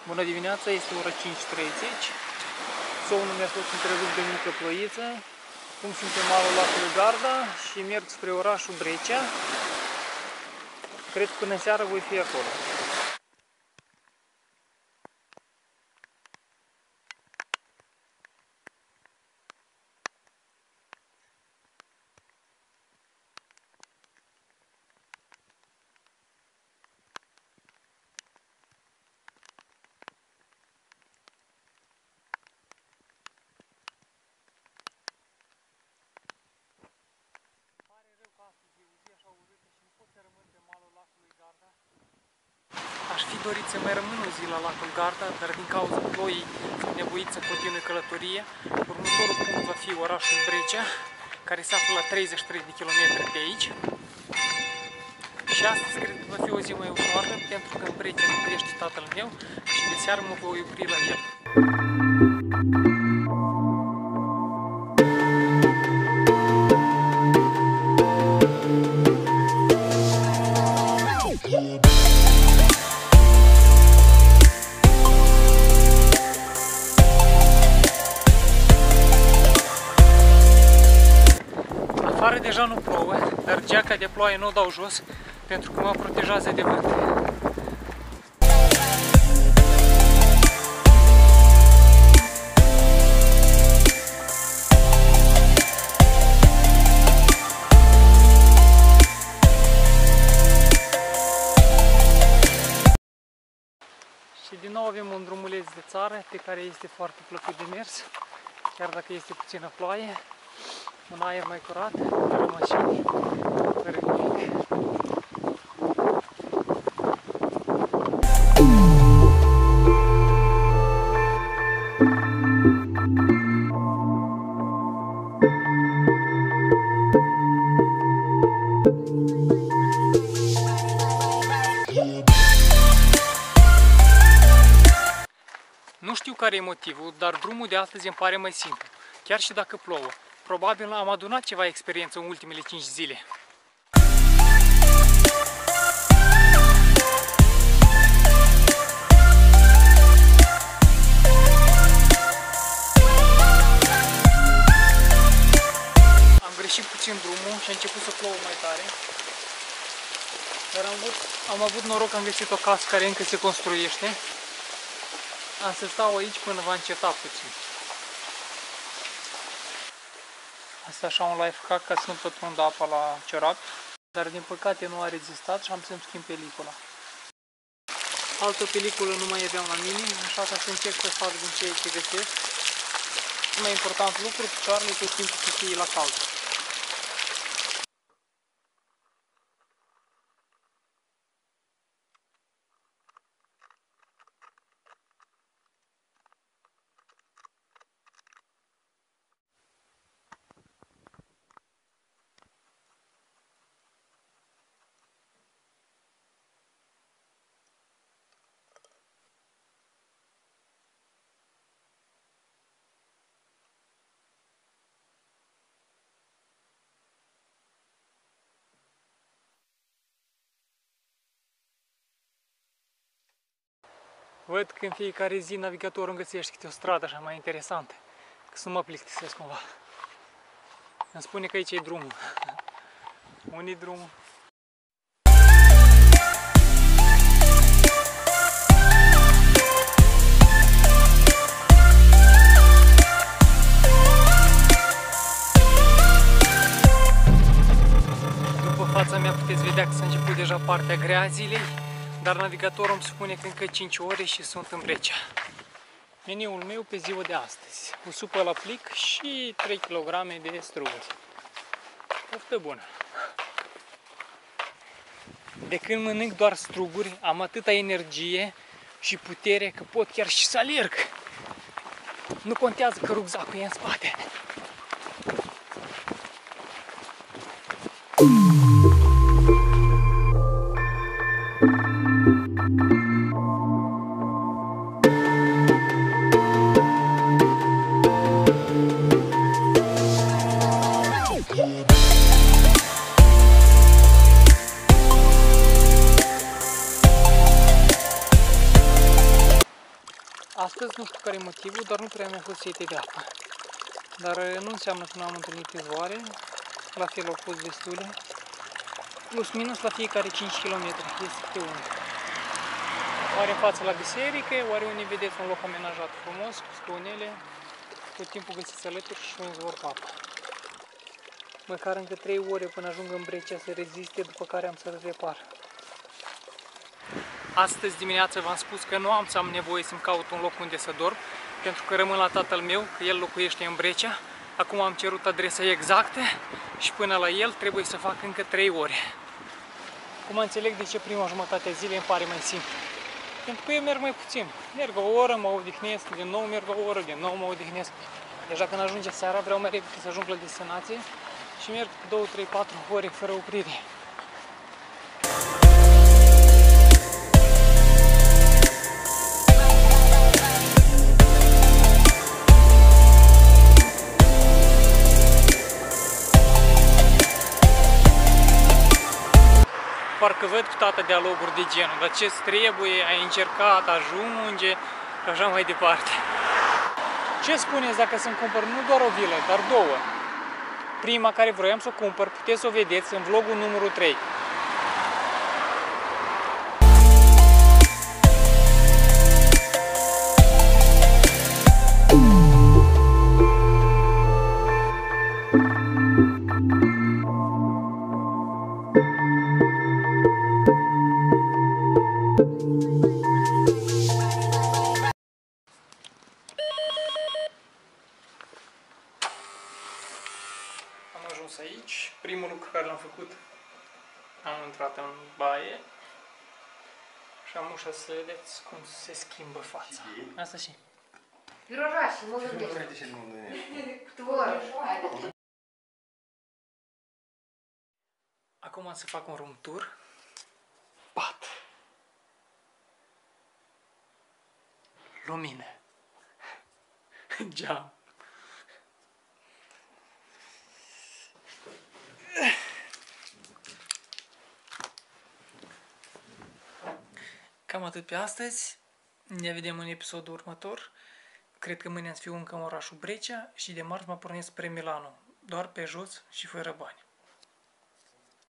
Bună dimineața, este ora 5:30. Somnul mi-a fost întrerupt de mică ploiță. Acum sunt pe malul lacului Garda și merg spre orașul Breccia. Cred că până seară voi fi acolo. Aș fi dorit să mai rămân o zi la lacul Garda, dar din cauza ploii sunt nevoit să continui călătoria. Următorul punct va fi orașul Breccia, care se află la 33 de kilometri de aici. Și astăzi cred că va fi o zi mai ușoară, pentru că în Breccia locuiește tatăl meu și de seară mă voi opri la el. Afară deja nu plouă, dar geaca de ploaie nu o dau jos, pentru că mă protejează de vânt. Și din nou avem un drumuleț de țară pe care este foarte plăcut de mers, chiar dacă este puțină ploaie. Un aer mai curat, fără mașini, fără nimic. Nu știu care e motivul, dar drumul de astăzi îmi pare mai simplu, chiar și dacă plouă. Probabil am adunat ceva experiență în ultimele 5 zile. Am greșit puțin drumul și a început să plouă mai tare. Dar am avut noroc că am găsit o casă care încă se construiește. Am să stau aici până va înceta puțin. Asta așa un life hack ca să nu pătrundă apa la ciorapi, dar din păcate nu a rezistat și am să-mi schimb pelicula. Altă peliculă nu mai aveam la mine, așa că să încerc să fac din ceea ce găsesc. Cel mai important lucru, picioarele tot timpul să fie la cald. Văd că în fiecare zi navigatorul îmi găsește câte o stradă așa mai interesantă, că să nu mă plictisesc cumva. Îmi spune că aici e drumul. Unde-i drumul? După fața mea puteți vedea că s-a început deja partea grea a zilei. Dar navigatorul îmi spune că încă 5 ore și sunt în Breccia. Meniul meu pe ziua de astăzi: o supă la plic și 3 kg de struguri. Poftă bună! De când mănânc doar struguri, am atâta energie și putere că pot chiar și să alerg. Nu contează că rucsacul e în spate. Astăzi nu știu care e motivul, dar nu prea mi-a fost sete de apă. Dar nu înseamnă că nu am întâlnit izvoare, la fel au fost destule. Plus minus la fiecare 5 km este câte unul. Oare în față la biserică, oare unde vedeți un loc amenajat frumos, cu scaunele, tot timpul găsiți alături și un izvor cu apă. Măcar încă 3 ore până ajung în Brecea să reziste, după care am să-l repar. Astăzi dimineața v-am spus că nu am să am nevoie să-mi caut un loc unde să dorm, pentru că rămân la tatăl meu, că el locuiește în Brecea. Acum am cerut adresa exactă și până la el trebuie să fac încă 3 ore. Acum înțeleg de ce prima jumătate a zilei îmi pare mai simplu. Pentru că eu merg mai puțin. Merg o oră, mă odihnesc, din nou merg o oră, din nou mă odihnesc. Deja când ajunge seara vreau mai repede să ajung la destinație și merg 2, 3, 4 ore fără oprire. Parcă văd cu tata dialoguri de genul, dar ce-ți trebuie, ai încercat, ajunge și așa mai departe. Ce spuneți dacă să-mi cumpăr nu doar o vilă, dar 2? Prima care vroiam să o cumpăr, puteți să o vedeți în vlogul numărul 3. Aici, primul lucru care l-am făcut, am intrat în baie și am ușa să vedeți cum se schimbă fața. Asta și. Пирожащий, молодец. Творог. Acum am să fac un room tour. Pat. Lumină. Geam. Cam atât pe astăzi. Ne vedem în episodul următor. Cred că mâine am să fiu încă în orașul Brecea și de marți mă pornesc spre Milano. Doar pe jos și fără bani.